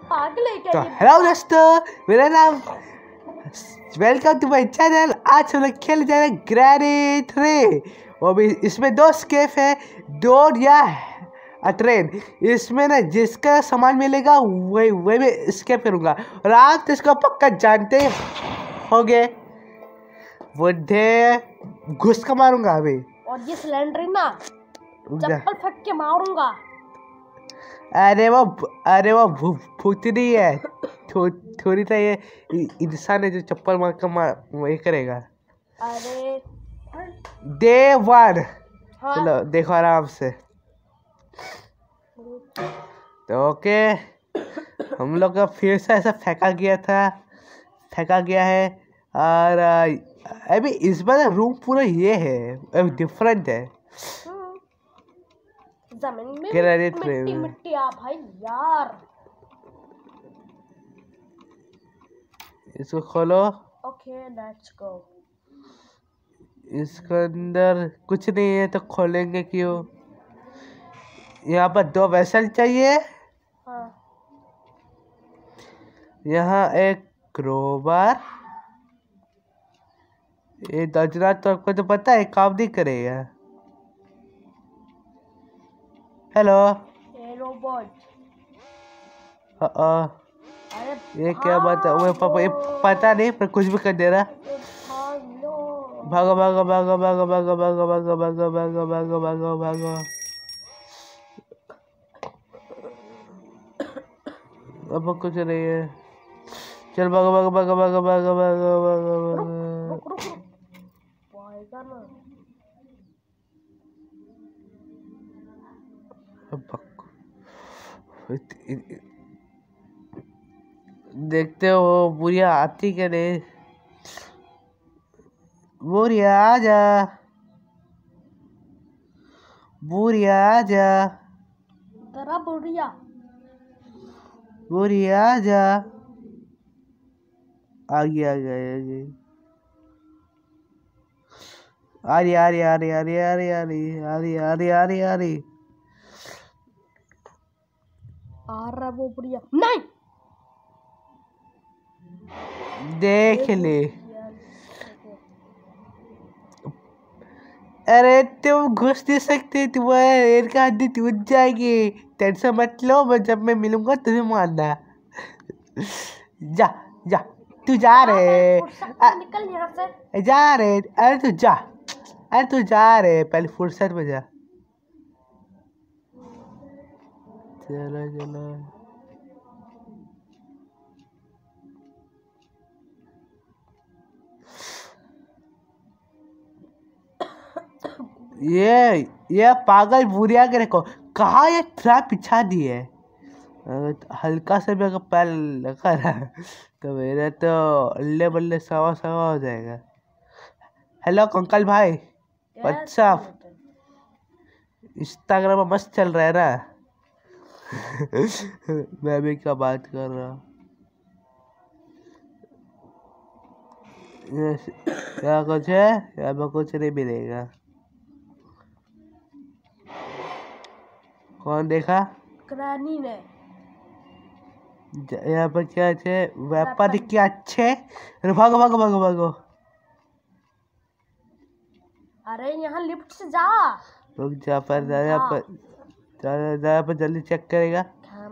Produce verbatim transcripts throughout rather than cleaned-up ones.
पागल है क्या? तो हेलो दोस्तों, मेरा नाम वेलकम टू माय चैनल। आज हम लोग खेल जा रहे हैं ग्रैनी थ्री। वो भी इसमें दो स्केप है, डोर या ट्रेन। इसमें ना जिसका सामान मिलेगा वही वही मैं स्केप करूँगा। और आप तो इसको पक्का जानते होंगे, बुढ़े घुस का मारूंगा अभी। और ये सिलेंडर ना चप्पल फेंक के मारूंगा। अरे वो अरे वो भू भूतनी है, थो, थोड़ी सा ये इंसान है जो चप्पल मार कर मार वही करेगा। अरे डे वन। हाँ। चलो देखो आराम से। तो ओके, हम लोग का फिर से ऐसा फेंका गया था फेंका गया है। और अभी इस बार रूम पूरा ये है, अभी डिफरेंट है। जमीन में ग्रेनाइट मिट्टी में। मिट्टी आ भाई यार। इसको खोलो। Okay let's go. इसके अंदर कुछ नहीं है तो खोलेंगे क्यों? यहाँ पर दो वेसल चाहिए। हाँ। यहाँ एक क्रोबार। ये दर्जना तो आपको तो पता है काम नहीं करेगा। Hello robot. अरे ये क्या बात है? वो पापा ये पता नहीं पर कुछ भी कर दे रहा। भागो भागो भागो भागो भागो भागो भागो भागो भागो भागो भागो भागो। अब कुछ नहीं है। चल भागो भागो भागो भागो भागो भागो भागो भागो। देखते हो बुढ़िया आती क्या नहीं? बुढ़िया आजा, बुढ़िया आजा, तेरा बुढ़िया बुढ़िया आजा। आ गया आ गया आ गई। आ रही आ रही आ रही आ रही आ रही आ रही आ रही आ रही आ रही आ रही आ रहा वो बुढ़िया नहीं। देख ले। अरे तुम घुस नहीं सकते, तुम्हारे रेल का हड्डी टूट जाएगी। टेंशन मत लो, मैं जब मैं मिलूंगा तुम्हें मारना। जा जा, तू जा रे। निकल यहाँ से। जा रे, अरे तू जा, अरे तू जा रे, पहले फुर्सत में जा। चलो चलो। ये ये पागल बुढ़िया के देखो कहाँ ये ट्रैप बिछा दी है। हल्का से भी अगर पैर लगा रहा तो मेरा तो अल्ले बल्ले सवा सवा हो जाएगा। हेलो कंकल भाई, व्हाट्सअप? इंस्टाग्राम में मस्त चल रहा है ना? मैं भी क्या बात कर रहा हूँ। यहाँ कुछ है? यहाँ पर कुछ नहीं मिलेगा। कौन देखा? ग्रैनी ने। यहाँ पर क्या है? व्यापारी क्या अच्छे। भागो भागो भागो भागो। अरे यहाँ लिफ्ट से जा। रुक जा, पर यहाँ पर यहाँ पर जल्दी चेक करेगा।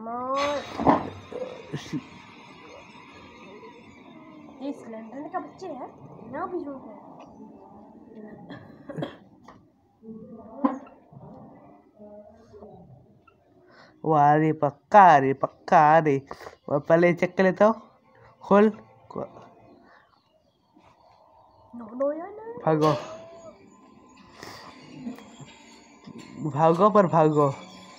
ये सिलेंडर का बच्चे है ना भी जो है। वो आ रही, पक्का आ रही, पक्का आ रही। और पहले चेक कर लेता हूँ। खोल। भागो भागो पर भागो।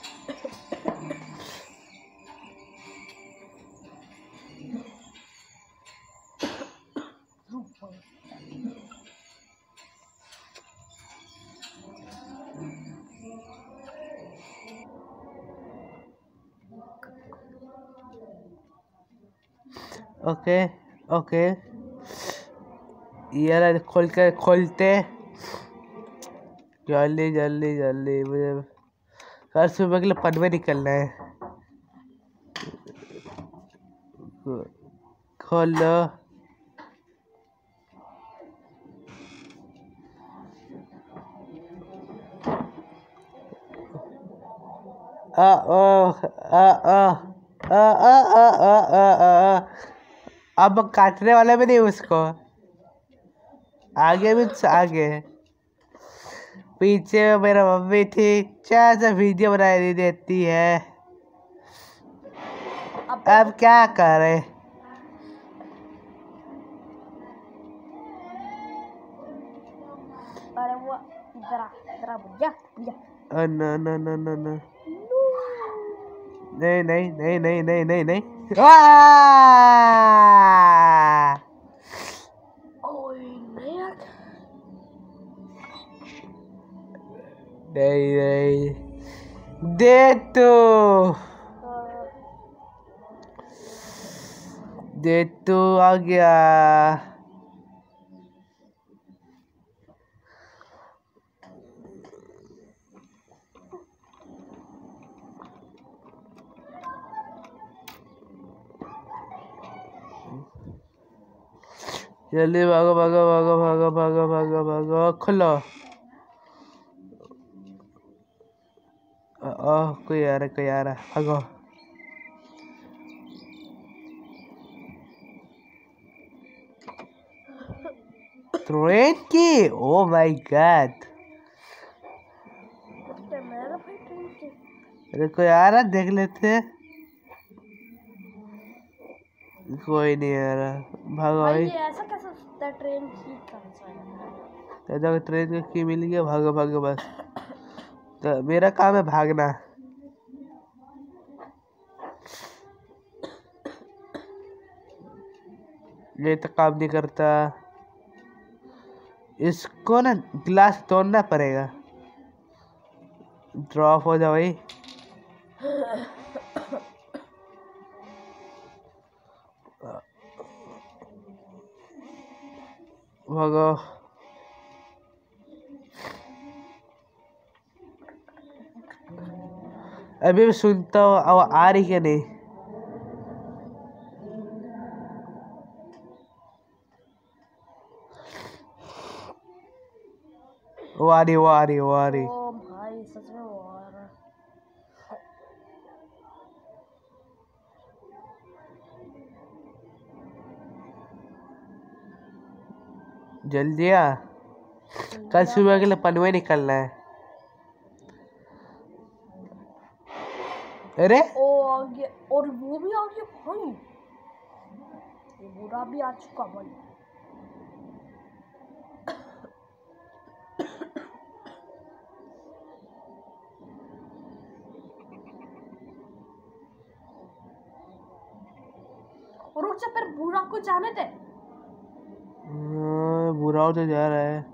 ओके ओके, ये खोल के खोलते जल्दी जल्दी जल्दी। मुझे कल सुबह के लिए पनवे निकलना है। खोलो। आ ओ आ आ आ आ आ आ आ अब काटने वाला भी नहीं उसको। आगे भी आगे पीछे मेरा मम्मी थी, चार सा वीडियो बनाई देती है। अब क्या करे? अरे वो इधर आ, इधर आ भैया भैया। No no no no no नहीं नहीं नहीं नहीं नहीं नहीं नहीं नहीं नहीं दे तो दे तो आ गया। जल्दी भागो भागो भागो भागो भागो भागो भागो खुलो। ओह कोई आ रहा कोई आ रहा भागो। ट्रेन की ओ माय गॉड। अरे कोई आ रहा देख लेते। कोई नहीं आ रहा भागो भाई। ऐसा कैसे सकता है? ट्रेन की तो ट्रेन का की मिल गया भागो भागो बस। तो मेरा काम है भागना। ये तो काम नहीं करता। इसको ना गिलास तोड़ना पड़ेगा। ड्रॉप हो जाओ भाई। भागो। अभी भी सुनता हूँ अब आ रही क्या नहीं। वो आ रही वो आ रही वो आ रही। ओ भाई सच में वो आ रहा है। जल्दी आ। कल सुबह के लिए पनवे निकलना है। अरे ओ आ गया और वो भी आ गया भाई। ये बुरा भी आ चुका भाई। रुक जा फिर बुरा को जाने दे। बुरा तो जा रहा है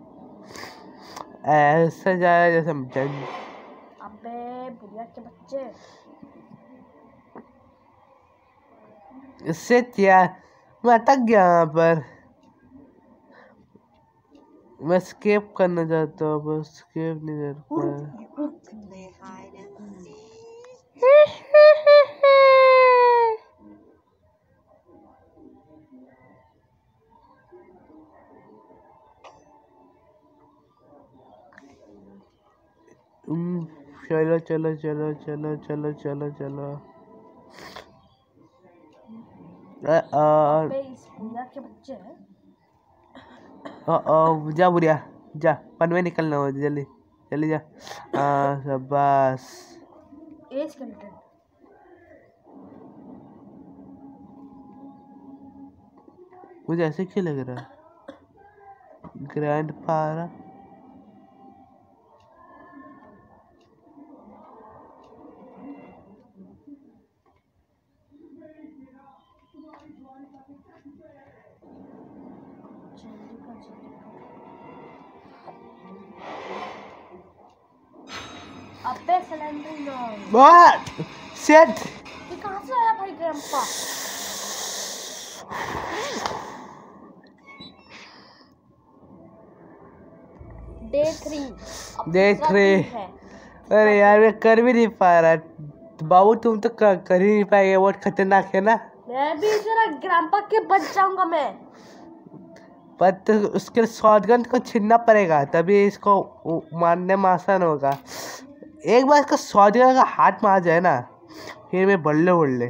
ऐसा जा रहा है जैसे जन। अबे बुढ़िया के बच्चे। इससे क्या मैं अटक गया यहाँ पर। मैं स्केप करना चाहता हूँ पर स्केप नहीं कर पाया। चलो चलो चलो चलो चलो चलो चलो। अबे इस बुढ़िया के बच्चे हैं। ओ जा बुढ़िया जा पनवे निकलना हो जल्दी जल्दी जा। हाँ शाबाश। एज कंटेंट मुझे ऐसे क्यों लग रहा है ग्रैंड पारा। अबे सिलेंडर लो। What shit. ये कहाँ से आया भाई grandpa? Day three day three. अरे यार मैं कर भी नहीं पा रहा। बाबू तुम तो कर, कर ही नहीं पाएंगे। बहुत खतरनाक है ना। मैं भी जरा ग्रैंपा के बच जाऊंगा मैं। पर तो उसके शॉटगन को छीनना पड़ेगा तभी इसको मारने में आसान होगा। एक बार इसका शॉटगन का हाथ मार जाए ना फिर मैं बल्ले बल्ले।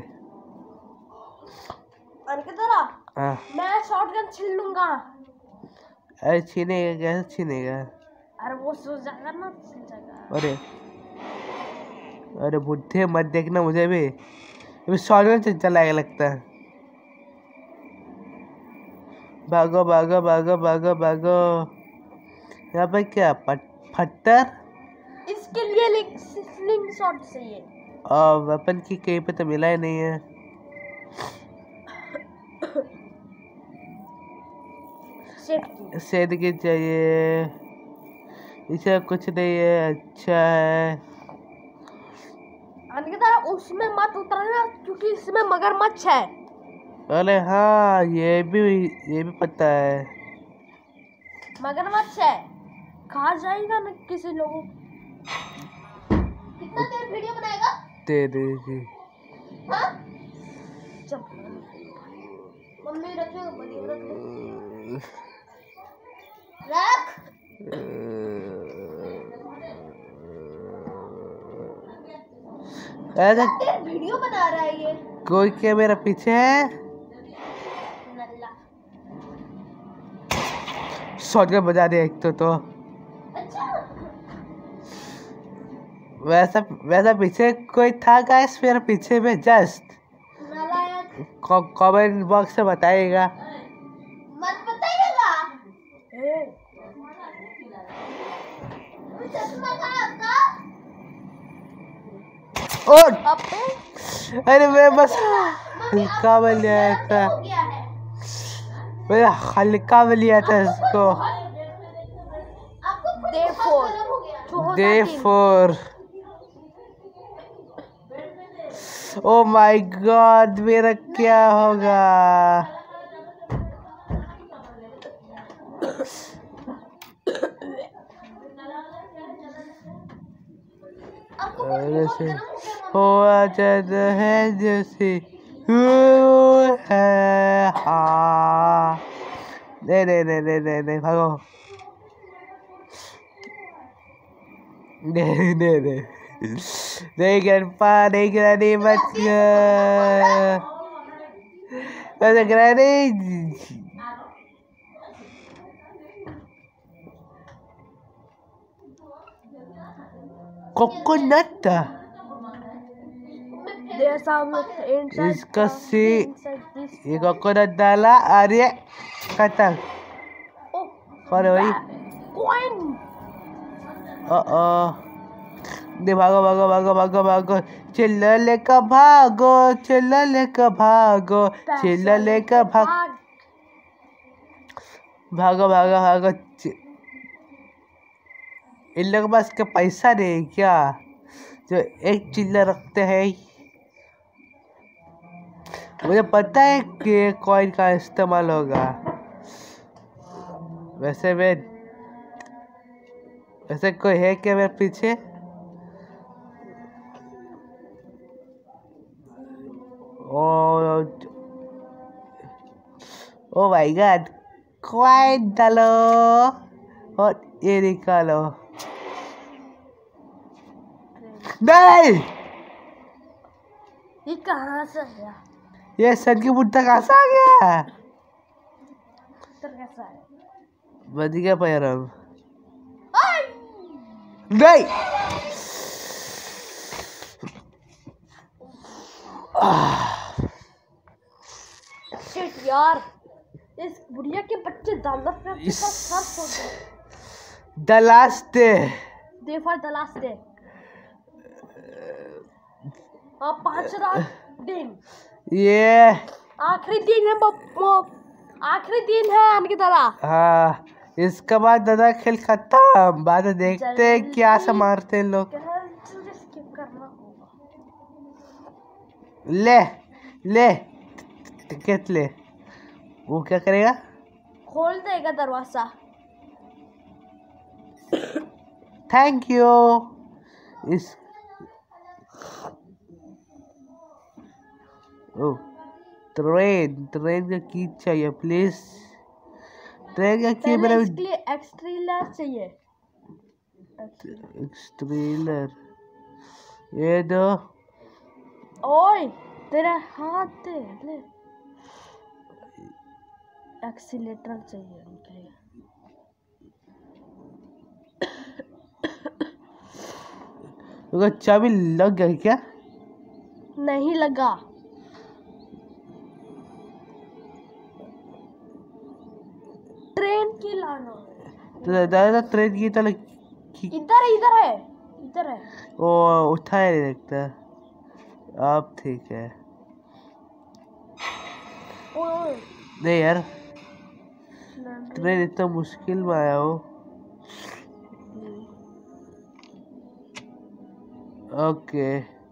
हाँ मैं शॉटगन छीन लूंगा। अरे छीनेगा कैसे छीनेगा? अरे वो सो जाएगा ना, छीन जाएगा। अरे अरे बुद्धे मत देखना मुझे भी, अभी शॉटगन से चलाएगा लगता है। भागो भागो भागो भागो भागो। यहाँ पर क्या पत्थर? इसके लिए स्लिंग शॉट चाहिए और वेपन की कहीं पे तो मिला ही नहीं है। सेट की चाहिए, इसे कुछ नहीं है। अच्छा है उसमें मत उतरना क्योंकि इसमें मगरमच्छ है। अरे हाँ ये भी ये भी पता है, मगरमच्छ है, खा जाएगा ना किसी लोगों। कितना देर वीडियो बनाएगा? दे दे जी। हाँ? चल मम्मी रखेगा, बढ़िया रख ऐसा वीडियो बना रहा है ये। कोई क्या मेरा पीछे है? शॉटगन बजा दिया एक तो, तो अच्छा वैसा वैसा पीछे कोई था गाइस मेरे पीछे में जस्ट कमेंट बॉक्स से बताइएगा। मत बताइएगा। और अरे मैं बस हल्का में लिया था, मैं हल्का में लिया था इसको। Day four day four oh my God मेरा क्या होगा? जैसे हुआ जाता है जैसे है। हाँ नहीं नहीं नहीं नहीं नहीं नहीं भागो, नहीं नहीं नहीं नहीं ग्रैंडपा नहीं ग्रैनी मत कर ग्रैनी। कोकोनट इसका सी ये कोकोनट डाला और ये खत्म। और वही ओ ओ दे भागो भागो भागो भागो भागो चिल्ला लेकर भागो चिल्ला लेकर भागो चिल्ला लेकर भाग भागो भागो भागो। इन लोगों के पास क्या पैसा नहीं क्या जो एक चिल्ला रखते हैं? मुझे पता है कि कॉइन का इस्तेमाल होगा। वैसे मैं वैसे कोई है क्या मेरे पीछे? Oh oh my God coin डालो और ये निकालो। नहीं ये कहाँ से आया? ये सन की बुट्टा कहाँ से आ गया? कैसा है? बच गया पैरम। नहीं शिट यार, इस बुढ़िया के बच्चे दालत पे अपने पास सर फोड़ दे। The last day Day for the last day। हाँ पांच रात दिन ये आखिरी दिन है, आखिरी दिन है अनकी तरह। हाँ इसके बाद दादा खेल खत्म। बाद में देखते हैं क्या से मारते हैं लोग। ले ले टिकट ले। वो क्या करेगा? खोल देगा दरवाजा। Thank you. इस ओ ट्रेन ट्रेन का की चाहिए प्लीज। ट्रेन का की पहले मेरा इसके लिए एक्सट्रीलर चाहिए। एक्सट्रीलर ये दो। ओए तेरा हाथ दे ले। एक्सीलेटर चाहिए उनके लिए। तो चाबी लग गई क्या? नहीं लगा। ट्रेन की लाना तो दादा ट्रेन की तरह इधर इधर है इधर है। ओ उठाया नहीं लगता। अब ठीक है। ओए नहीं यार ट्रेन इतना मुश्किल में आया हो। ओके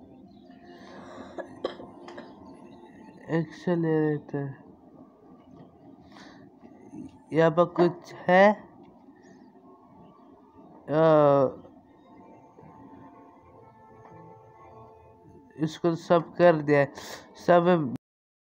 एक्सेलरेटर यहाँ पर कुछ है। आ, इसको सब कर दिया सब।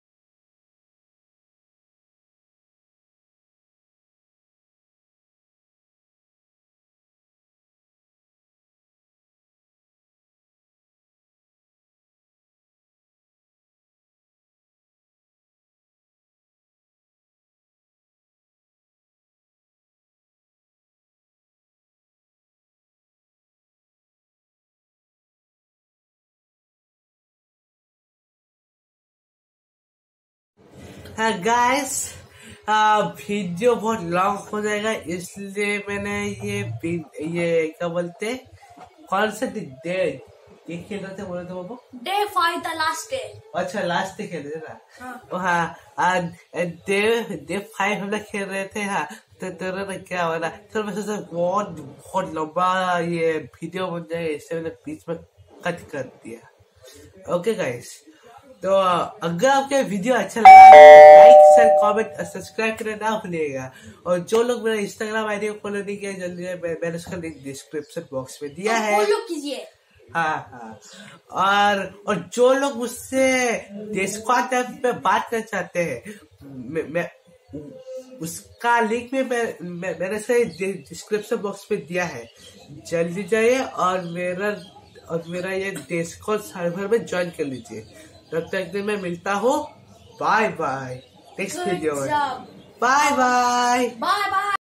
हाँ गाइस वीडियो बहुत लॉन्ग हो जाएगा इसलिए मैंने ये ये क्या बोलते कौन से डे ये खेल रहे थे बोले थे बाबू? Day five the last day. अच्छा लास्ट डे खेल रहे थे ना। हाँ हाँ डे डे फाइव हम लोग खेल रहे थे। हाँ तो तेरा क्या हो रहा तो मैं सोचा बहुत बहुत लंबा ये वीडियो बन जाएगा इसलिए मैंने बीच में कट कर दिया। ओके गाइस तो अगर आपको वीडियो अच्छा लगा लाइक शेयर कमेंट और सब्सक्राइब करना ना भूलिएगा। और जो लोग मेरा इंस्टाग्राम आईडी को फॉलो नहीं किया जल्दी मैंने उसका लिंक डिस्क्रिप्शन बॉक्स में दिया है। फॉलो कीजिए। हाँ हाँ और और जो लोग मुझसे डिस्कॉर्ड ऐप पे बात करना चाहते हैं मैं, मैं उसका लिंक भी मैं, मैं मैंने उसका डिस्क्रिप्शन बॉक्स में दिया है। जल्दी जाइए और मेरा और मेरा ये डिस्कॉर्ड सर्वर में ज्वाइन कर लीजिए। तब तक मैं मिलता हूँ। बाय बाय नेक्स्ट वीडियो में। Bye bye bye bye.